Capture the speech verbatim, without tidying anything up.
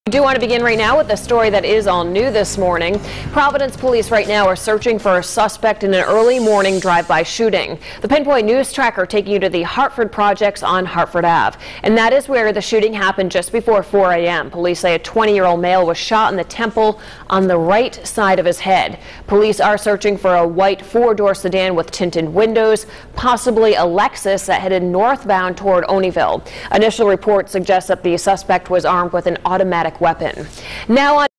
We do want to begin right now with a story that is all new this morning. Providence police right now are searching for a suspect in an early morning drive-by shooting. The Pinpoint News Tracker taking you to the Hartford Projects on Hartford Ave. And that is where the shooting happened just before four A M Police say a twenty-year-old male was shot in the temple on the right side of his head. Police are searching for a white four-door sedan with tinted windows, possibly a Lexus that headed northbound toward Olneyville. Initial reports suggest that the suspect was armed with an automatic weapon. Now on